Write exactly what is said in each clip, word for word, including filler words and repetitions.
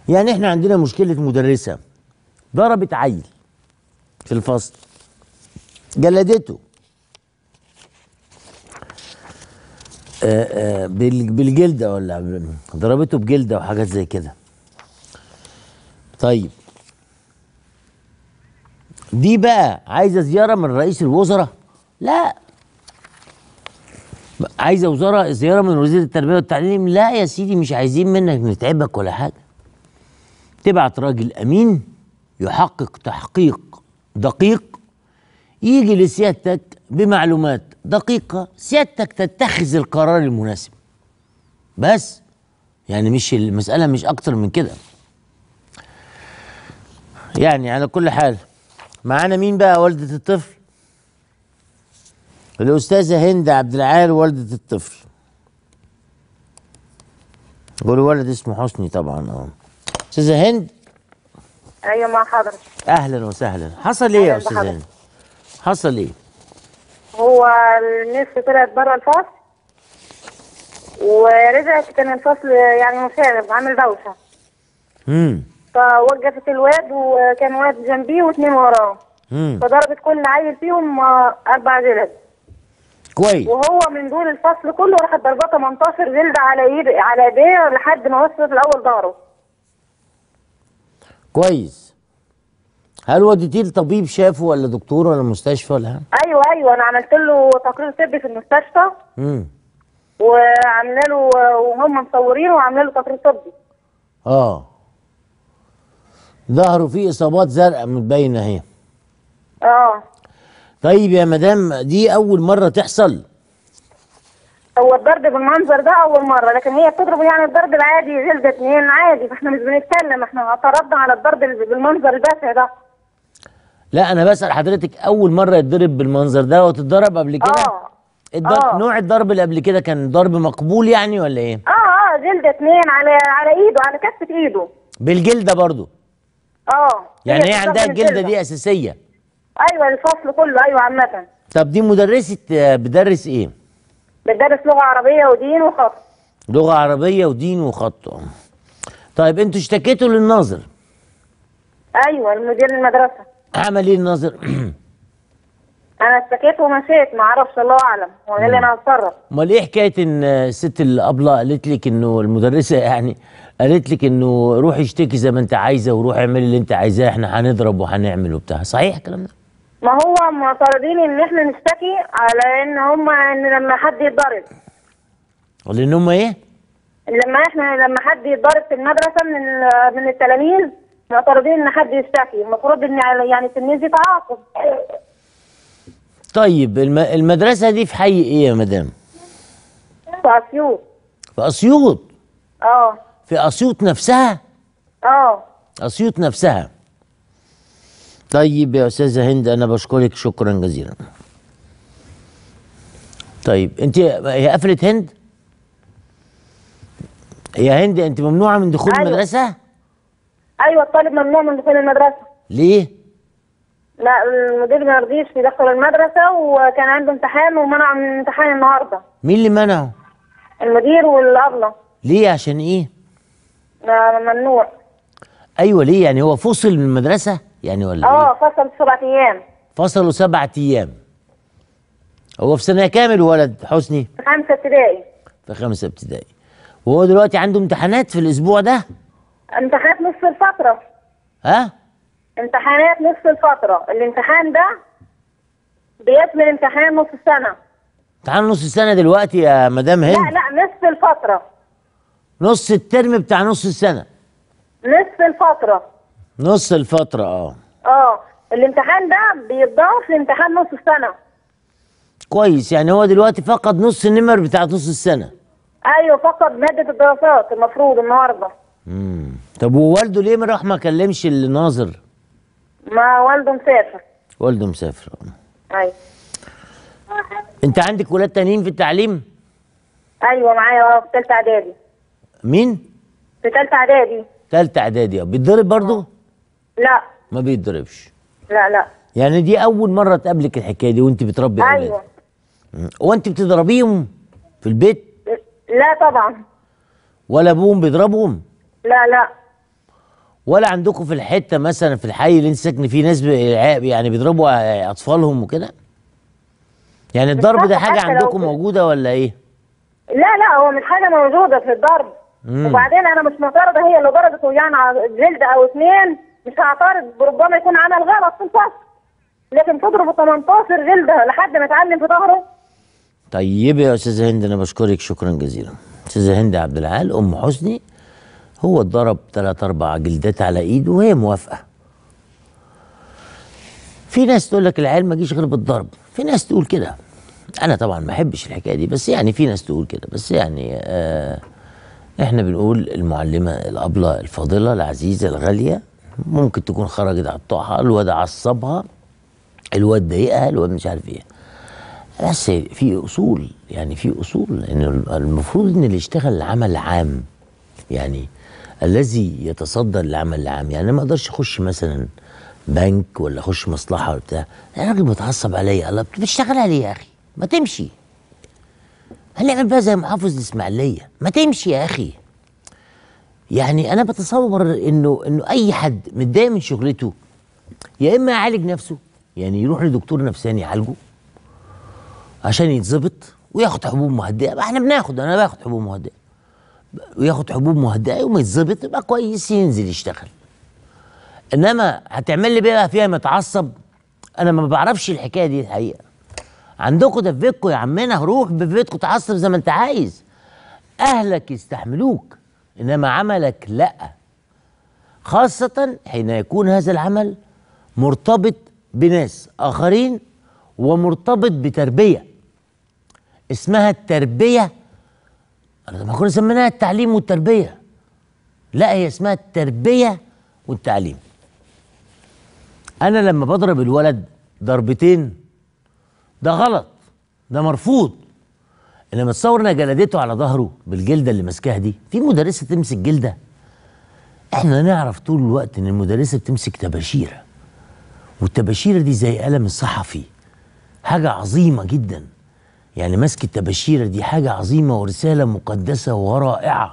يعني احنا عندنا مشكله مدرسه ضربت عيل في الفصل، جلدته آآ آآ بالجلده، ولا ضربته بجلده وحاجات زي كده. طيب دي بقى عايزه زياره من رئيس الوزراء؟ لا. عايزه وزاره زياره من وزير التربيه والتعليم؟ لا يا سيدي، مش عايزين منك نتعبك ولا حاجه. تبعت راجل امين يحقق تحقيق دقيق، يجي لسيادتك بمعلومات دقيقه، سيادتك تتخذ القرار المناسب. بس يعني مش المساله مش اكتر من كده. يعني على كل حال معانا مين بقى؟ والده الطفل الاستاذه هند عبد العال، والده الطفل. قولوا ولد اسمه حسني طبعا. اه استاذه هند. ايوه مع حضرتك. اهلا وسهلا. حصل ايه يا استاذه هند؟ حصل ايه؟ هو النصف طلعت بره الفصل ورجعت، كان الفصل يعني مشاغب عامل دوشه. امم فوقفت الواد وكان واد جنبيه واثنين وراه. امم فضربت كل عيل فيهم اربع جلد. كويس. وهو من دول الفصل كله راحت ضربه تمنتاشر جلده على ايد على ايديه لحد ما وصلت الاول ظهره. كويس. هل وديتيه لطبيب شافه ولا دكتور ولا مستشفى ولا حاجه؟ ايوه ايوه انا عملت له تقرير طبي في المستشفى. امم وعامله له وهم مصورينه وعامله له تقرير طبي. اه ظهره فيه اصابات زرقاء متبينه اهي. اه طيب يا مدام، دي اول مره تحصل؟ هو الضرب بالمنظر ده اول مره، لكن هي بتضرب يعني الضرب العادي جلده اتنين عادي، فاحنا مش بنتكلم، احنا اعترضنا على الضرب بالمنظر البشع ده. لا انا بسال حضرتك، اول مره يتضرب بالمنظر ده وتتضرب قبل كده؟ اه الضرب آه. نوع الضرب اللي قبل كده كان ضرب مقبول يعني ولا ايه؟ اه اه جلده اتنين على على ايده، على كفه ايده. بالجلده برضو؟ اه يعني هي هي عندها الجلده الجلدة دي اساسيه؟ ايوه الفصل كله، ايوه عامه. طب دي مدرسه بتدرس ايه؟ بتدرس لغه عربيه ودين وخط. لغه عربيه ودين وخط. طيب انتوا اشتكيتوا للناظر؟ ايوه المدير المدرسه. عمل ايه الناظر؟ انا اشتكيت ومشيت، ما اعرفش، الله اعلم، هو قال لي انا هتصرف. امال ايه حكايه ان الست الابله قالت لك انه المدرسه يعني قالت لك انه روحي اشتكي زي ما انت عايزه وروحي اعملي اللي انت عايزاه، احنا هنضرب وهنعمل وبتاع، صحيح الكلام ده؟ ما هو معترضين ان احنا نشتكي على ان هم ان لما حد يتضرب. ولا ان هم ايه؟ لما احنا لما حد يتضرب في المدرسه من من التلاميذ معترضين ان حد يشتكي، المفروض ان يعني التلميذ يتعاقب. طيب الم... المدرسه دي في حي ايه يا مدام؟ في اسيوط. في اسيوط؟ اه في اسيوط نفسها؟ اه اسيوط نفسها. طيب يا استاذه هند انا بشكرك شكرا جزيلا. طيب انت هي قفلت هند؟ يا هند انت ممنوعه من دخول أيوة. المدرسه؟ ايوه الطالب ممنوع من دخول المدرسه. ليه؟ لا المدير ما رضيش يدخل المدرسه، وكان عنده امتحان ومنع من الامتحان النهارده. مين اللي منعه؟ المدير والابله. ليه؟ عشان ايه؟ لا ممنوع. ايوه ليه؟ يعني هو فصل من المدرسه يعني ولا اه ايه؟ فصل سبع ايام. فصلوا سبعة ايام. هو في سنه كام الولد حسني؟ في خمسه ابتدائي. في خمسه ابتدائي. وهو دلوقتي عنده امتحانات في الاسبوع ده؟ امتحانات نصف الفتره. ها؟ امتحانات نصف الفتره، الامتحان ده بيشمل امتحان نص السنه. امتحان نص السنه دلوقتي يا مدام هند؟ لا لا نصف الفتره. نص الترم بتاع نص السنه. نصف الفتره. نص الفتره اه. اه الامتحان ده بيتضاف لامتحان نص السنه. كويس، يعني هو دلوقتي فقد نص النمر بتاع نص السنه. ايوه فقد ماده الدراسات المفروض النهارده. امم طب ووالده ليه راح ما كلمش الناظر؟ ما والده مسافر. والده مسافر. ايوه. انت عندك ولاد تانيين في التعليم؟ ايوه معايا اه في ثالثه اعدادي. مين؟ في ثالثه اعدادي. ثالثه اعدادي. اه بيتضرب برضه؟ لا ما بيتضربش. لا لا. يعني دي اول مره تقابلك الحكايه دي وانت بتربي اولاد؟ ايوه. وانت بتضربيهم في البيت؟ لا طبعا. ولا ابوهم بيضربهم؟ لا لا. ولا عندكم في الحته مثلا في الحي اللي انت ساكن فيه ناس بي- يعني بيضربوا اطفالهم وكده؟ يعني الضرب ده حاجه حتى لو عندكم في- موجوده ولا ايه؟ لا لا، هو مش حاجه موجوده في الضرب. مم. وبعدين انا مش معترضه هي اللي ضربته يعني على جلد او اثنين، مش هعترض، ربما يكون عمل غلط في الفصل، لكن تضربه تمنتاشر جلده لحد ما اتعلم في ظهره. طيب يا استاذه هند، انا بشكرك شكرا جزيلا. استاذه هند عبد العال ام حسني، هو اتضرب ثلاث اربع جلدات على ايده وهي موافقه. في ناس تقول لك العيال ما جيش غير بالضرب، في ناس تقول كده. انا طبعا ما احبش الحكايه دي، بس يعني في ناس تقول كده، بس يعني آه احنا بنقول المعلمه الابله الفاضله العزيزه الغاليه ممكن تكون خرجت على الطاعه، الواد عصبها، الواد ضايقها، الواد مش عارف ايه. بس في اصول، يعني في اصول ان المفروض ان اللي يشتغل العمل عام، يعني الذي يتصدر العمل العام، يعني انا ما اقدرش اخش مثلا بنك ولا اخش مصلحه ولا بتاع، الراجل متعصب عليا، الله بتشتغل عليه يا اخي؟ ما تمشي. هنعمل بقى زي محافظ الاسماعيليه، ما تمشي يا اخي. يعني انا بتصور انه انه اي حد متضايق من شغلته يا اما يعالج نفسه، يعني يروح لدكتور نفساني يعالجه عشان يتظبط وياخد حبوب مهدئه. بقى احنا بناخد، انا باخد حبوب مهدئه، وياخد حبوب مهدئه وما يتظبط يبقى كويس ينزل يشتغل. انما هتعمل لي بقى فيها متعصب، انا ما بعرفش الحكايه دي الحقيقه. عندكم ده في بيتكم يا عمنا، روح ببيتكم تعصب زي ما انت عايز، اهلك يستحملوك، انما عملك لا، خاصه حين يكون هذا العمل مرتبط بناس اخرين ومرتبط بتربيه اسمها التربيه. انا ما كنا سميناها التعليم والتربيه، لا هي اسمها التربيه والتعليم. انا لما بضرب الولد ضربتين ده غلط، ده مرفوض. انما تصور انا جلدته على ظهره بالجلده اللي ماسكاها دي، في مدرسه تمسك جلده؟ احنا نعرف طول الوقت ان المدرسه بتمسك تباشيره، والتباشيره دي زي قلم الصحفي، حاجه عظيمه جدا. يعني ماسك التباشيره دي حاجه عظيمه ورساله مقدسه ورائعه،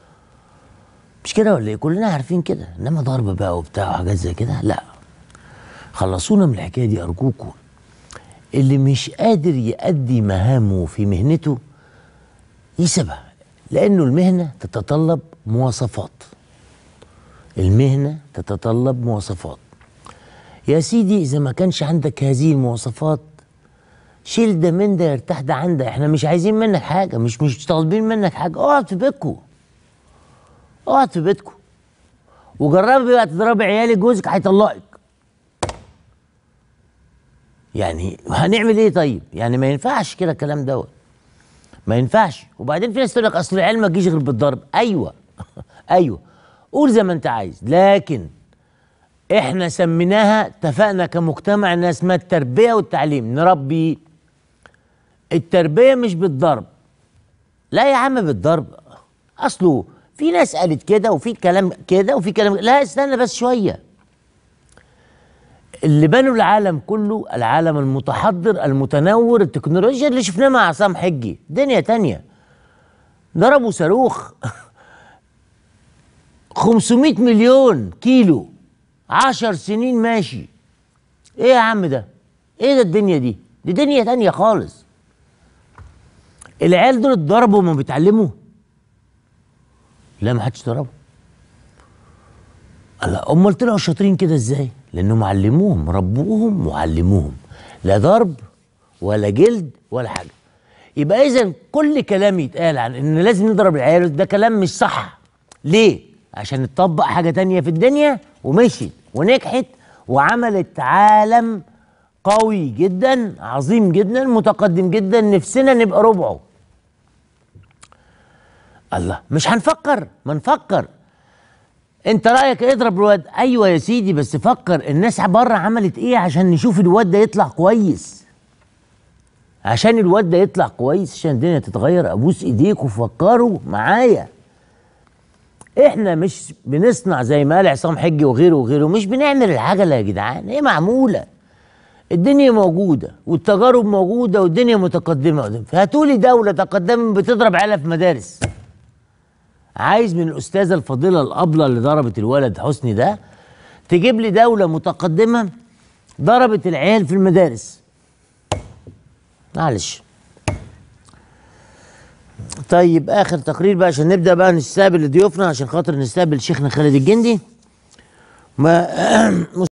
مش كده ولا ايه؟ كلنا عارفين كده. انما ضرب بقى وبتاع وحاجات زي كده لا، خلصونا من الحكايه دي ارجوكم. اللي مش قادر يؤدي مهامه في مهنته يسيبها، لانه المهنه تتطلب مواصفات، المهنه تتطلب مواصفات. يا سيدي اذا ما كانش عندك هذه المواصفات شيل ده من ده يرتاح ده عن ده، احنا مش عايزين منك حاجه، مش مش طالبين منك حاجه، اقعد في بيتكم، اقعد في بيتكم وجربي بقى تضربي عيالك، جوزك هيطلقك. يعني هنعمل ايه طيب؟ يعني ما ينفعش كده الكلام دوت، ما ينفعش. وبعدين في ناس تقول لك اصل العيال ما تجيش غير بالضرب، ايوه ايوه قول زي ما انت عايز، لكن احنا سميناها، اتفقنا كمجتمع انها اسمها التربيه والتعليم، نربي. التربيه مش بالضرب، لا يا عم بالضرب، اصله في ناس قالت كده وفي كلام كده وفي كلام، لا استنى بس شويه. اللي بنوا العالم كله، العالم المتحضر المتنور، التكنولوجيا اللي شفناها مع عصام حجي دنيا تانية. ضربوا صاروخ خمسمائة مليون كيلو، عشر سنين ماشي. ايه يا عم ده؟ ايه ده الدنيا دي؟ دي دنيا تانية خالص. العيال دول اتضربوا وما بيتعلموا؟ لا ما حدش ضربهم. الله، امال طلعوا شاطرين كده ازاي؟ لانهم علموهم، ربوهم وعلموهم، لا ضرب ولا جلد ولا حاجه. يبقى اذا كل كلام يتقال عن ان لازم نضرب العيال ده كلام مش صح. ليه؟ عشان نطبق حاجه تانية في الدنيا ومشيت ونجحت وعملت عالم قوي جدا عظيم جدا متقدم جدا، نفسنا نبقى ربعه. الله، مش هنفكر؟ ما نفكر. انت رايك اضرب الواد، ايوه يا سيدي، بس فكر الناس بره عملت ايه عشان نشوف الواد ده يطلع كويس، عشان الواد ده يطلع كويس، عشان الدنيا تتغير. ابوس ايديك وفكروا معايا. احنا مش بنصنع زي ما قال عصام حجي وغيره وغيره، مش بنعمل العجله يا جدعان، هي معموله، الدنيا موجوده والتجارب موجوده والدنيا متقدمه. هاتولي دوله تقدمت بتضرب عيالها في مدارس، عايز من الاستاذه الفاضله الابله اللي ضربت الولد حسني ده تجيب لي دوله متقدمه ضربت العيال في المدارس. معلش. طيب اخر تقرير بقى عشان نبدا بقى نستقبل ضيوفنا، عشان خاطر نستقبل شيخنا خالد الجندي. ما